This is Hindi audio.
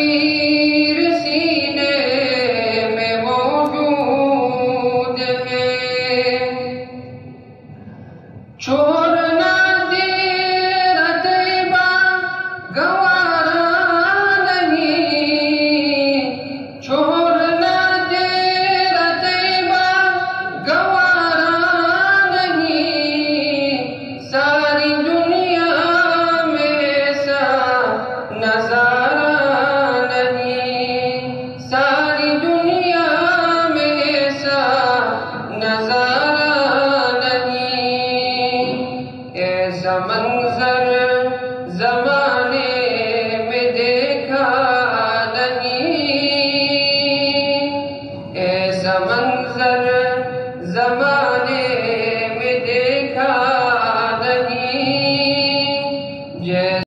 तस्वीर सीने में मौजूद है। छोड़ना तेरा तैबा गवारा नहीं, छोड़ना तेरा तैबा गवारा नहीं। सारी दुनिया में सा नजारा नहीं, सारी दुनिया में सा नजारा नहीं। ऐसा मंजर ज़माने में देखा नहीं, ऐसा मंजर ज़माने